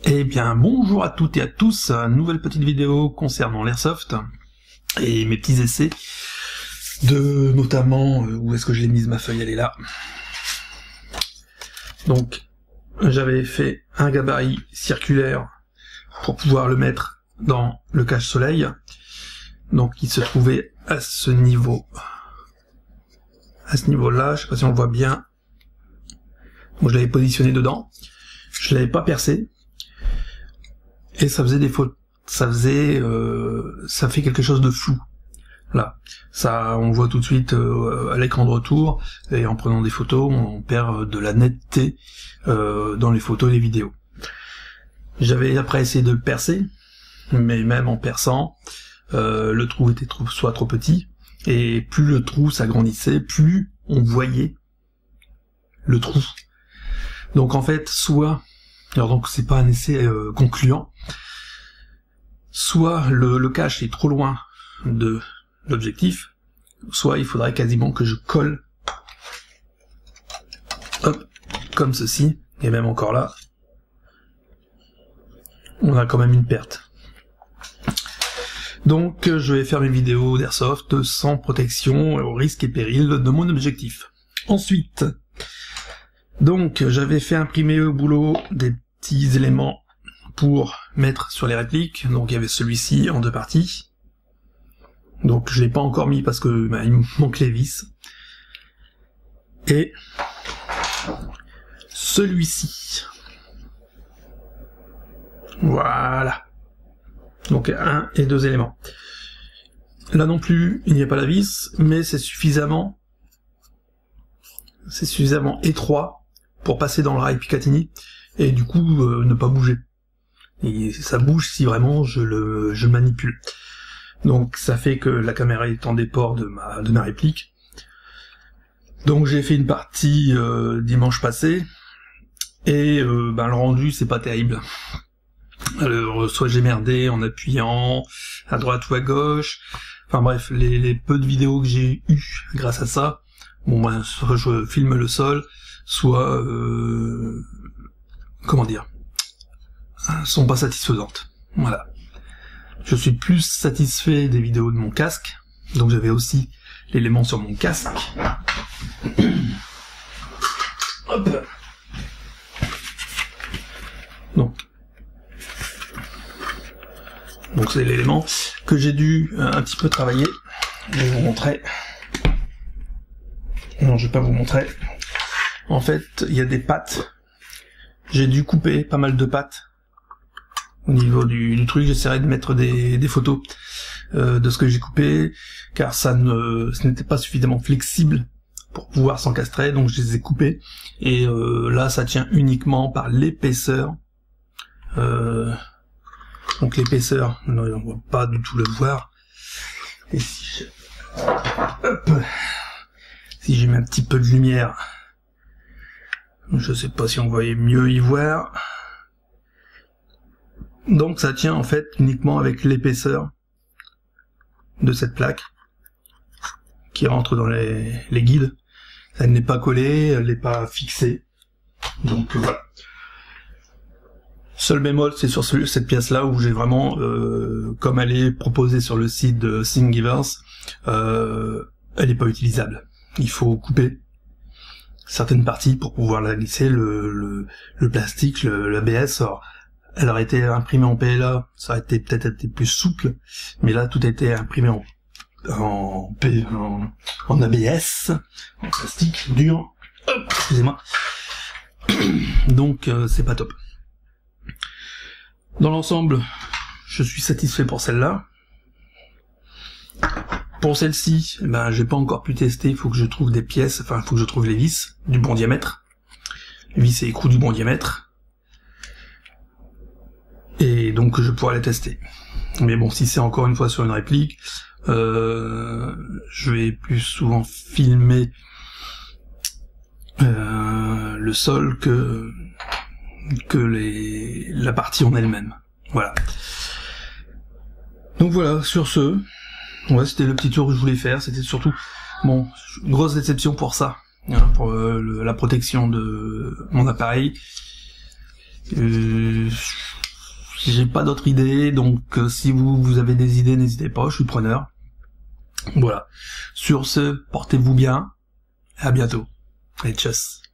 Eh bien, bonjour à toutes et à tous, nouvelle petite vidéo concernant l'airsoft et mes petits essais de, notamment, où est-ce que je l'ai mise ma feuille, elle est là. Donc, j'avais fait un gabarit circulaire pour pouvoir le mettre dans le cache-soleil, donc il se trouvait à ce niveau, là, je sais pas si on le voit bien. Donc je l'avais positionné dedans, je l'avais pas percé, et ça faisait des fautes, ça fait quelque chose de flou. Là, ça, on voit tout de suite à l'écran de retour, et en prenant des photos, on perd de la netteté dans les photos et les vidéos. J'avais après essayé de le percer, mais même en perçant, le trou était soit trop petit, et plus le trou s'agrandissait, plus on voyait le trou. Donc en fait, soit, alors donc c'est pas un essai concluant, soit le cache est trop loin de l'objectif, soit il faudrait quasiment que je colle, hop, comme ceci, et même encore là, on a quand même une perte. Donc je vais faire mes vidéos d'airsoft sans protection, au risque et péril de mon objectif. Ensuite, donc j'avais fait imprimer au boulot des petits éléments pour mettre sur les répliques, donc il y avait celui-ci en 2 parties. Donc je l'ai pas encore mis parce que il me manque les vis. Et celui-ci. Voilà. Donc 1 et 2 éléments. Là non plus, il n'y a pas la vis, mais c'est suffisamment étroit pour passer dans le rail Picatinny et du coup ne pas bouger. Et ça bouge si vraiment je le manipule. Donc ça fait que la caméra est en déport de ma réplique. Donc j'ai fait une partie dimanche passé et le rendu c'est pas terrible. Alors soit j'ai merdé en appuyant à droite ou à gauche, enfin bref, les peu de vidéos que j'ai eues grâce à ça, bon soit je filme le sol, soit comment dire, sont pas satisfaisantes. Voilà. Je suis plus satisfait des vidéos de mon casque, donc j'avais aussi l'élément sur mon casque. Hop. Donc c'est l'élément que j'ai dû un petit peu travailler. Je vais vous montrer. Non, je vais pas vous montrer. En fait, il y a des pattes. J'ai dû couper pas mal de pattes. Au niveau du truc, j'essaierai de mettre des photos de ce que j'ai coupé, car ce n'était pas suffisamment flexible pour pouvoir s'encastrer, donc je les ai coupés. Et là, ça tient uniquement par l'épaisseur. Donc l'épaisseur, on ne va pas du tout le voir. Et si je mets un petit peu de lumière, je sais pas si on voyait mieux y voir. Donc ça tient en fait uniquement avec l'épaisseur de cette plaque qui rentre dans les guides. Elle n'est pas collée, elle n'est pas fixée. Donc voilà. Seul bémol, c'est sur cette pièce-là où j'ai vraiment, comme elle est proposée sur le site de Thingiverse, elle n'est pas utilisable. Il faut couper certaines parties pour pouvoir la glisser, le plastique, l'ABS. Elle aurait été imprimée en PLA, ça aurait peut-être été plus souple, mais là tout a été imprimé en ABS, en plastique dur. Excusez-moi. Donc c'est pas top. Dans l'ensemble, je suis satisfait pour celle-là. Pour celle-ci, j'ai pas encore pu tester, il faut que je trouve des pièces, enfin il faut que je trouve les vis du bon diamètre. Les vis et écrous du bon diamètre. Et donc je pourrais les tester. Mais bon, si c'est encore une fois sur une réplique, je vais plus souvent filmer le sol que la partie en elle-même. Voilà. Donc voilà, sur ce, ouais, c'était le petit tour que je voulais faire. C'était surtout, bon, grosse déception pour ça, hein, pour la protection de mon appareil. j'ai pas d'autres idées, donc si vous avez des idées, n'hésitez pas, je suis preneur. Voilà. Sur ce, portez-vous bien, et à bientôt. Et tchuss.